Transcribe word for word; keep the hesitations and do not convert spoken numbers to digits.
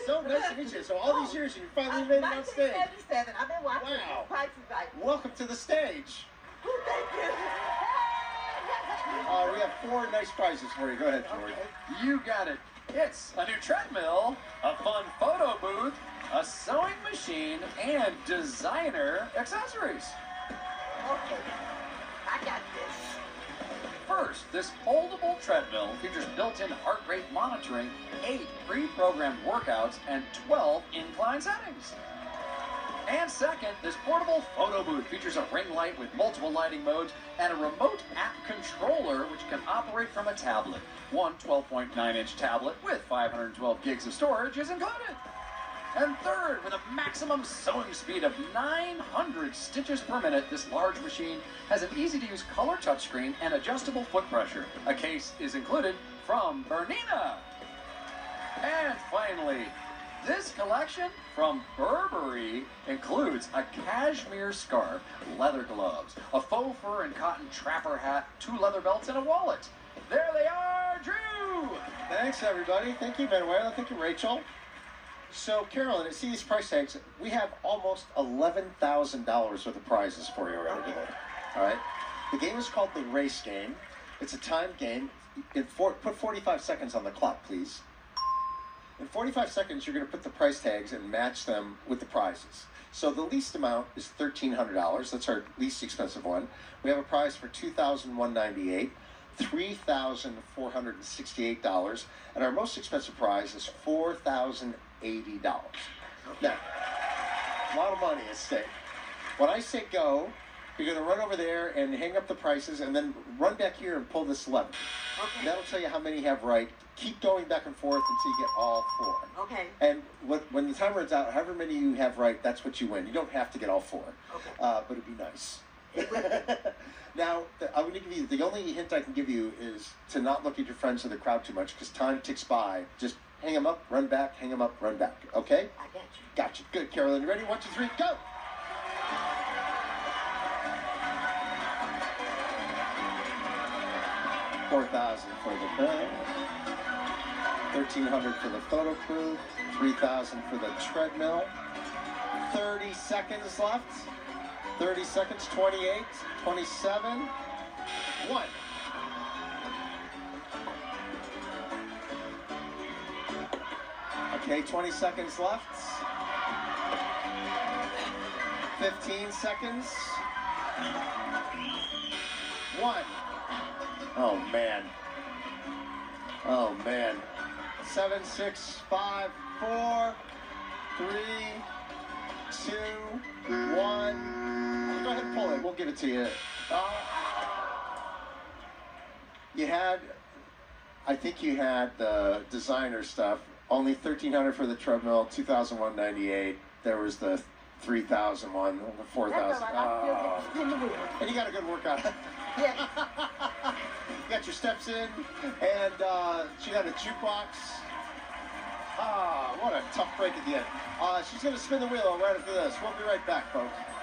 So nice to meet you. So all these years, you finally Uh, made it on stage. nineteen seventy-seven. I've been watching Wow. Price is Right. Welcome to the stage. Oh, thank you. Uh, we have four nice prizes for you. Go ahead, George. Okay. You got it. It's a new treadmill, a fun photo booth, a sewing machine, and designer accessories. Okay. I got this. First, this foldable treadmill features built-in heart rate monitoring, eight pre-programmed workouts, and twelve incline settings. And second, this portable photo booth features a ring light with multiple lighting modes and a remote app controller which can operate from a tablet. One twelve point nine inch tablet with five hundred twelve gigs of storage is included. And third, with a maximum sewing speed of nine hundred stitches per minute, this large machine has an easy-to-use color touchscreen and adjustable foot pressure. A case is included from Bernina. And finally, this collection from Burberry includes a cashmere scarf, leather gloves, a faux fur and cotton trapper hat, two leather belts, and a wallet. There they are, Drew! Thanks, everybody. Thank you, Manuela. Thank you, Rachel. So, Carolyn, see these price tags. We have almost eleven thousand dollars worth of prizes for you already today. All right? The game is called the Race Game. It's a timed game. In four, put forty-five seconds on the clock, please. In forty-five seconds, you're going to put the price tags and match them with the prizes. So the least amount is thirteen hundred dollars. That's our least expensive one. We have a prize for two thousand one hundred ninety-eight dollars, three thousand four hundred sixty-eight dollars, and our most expensive prize is four thousand eighty dollars. Now, a lot of money at stake. When I say go, you're going to run over there and hang up the prices and then run back here and pull this lever. Okay. That'll tell you how many you have right. Keep going back and forth until you get all four. Okay. And what, when the time runs out, however many you have right, that's what you win. You don't have to get all four. Okay. Uh, but it'd be nice. Now, the, I'm going to give you, the only hint I can give you is to not look at your friends or the crowd too much because time ticks by. Just hang them up, run back, hang them up, run back. Okay? I got you. Gotcha. Good, Carolyn. You ready? One, two, three, go! four thousand for the bed, thirteen hundred for the photo crew, three thousand for the treadmill, thirty seconds left, thirty seconds, twenty-eight, twenty-seven, one. Okay, twenty seconds left, fifteen seconds, one. Oh, man. Oh, man. Seven, six, five, four, three, two, one. Go ahead and pull it. We'll give it to you. Uh, you had, I think you had the designer stuff. Only thirteen hundred for the treadmill, two thousand one hundred ninety-eight. There was the three thousand one, the four thousand. That's all right. I Oh. still get to spin the wheel. And you got a good workout. Yes. You got your steps in, and uh, she got a jukebox. Ah, what a tough break at the end. Uh, she's going to spin the wheel right after this. We'll be right back, folks.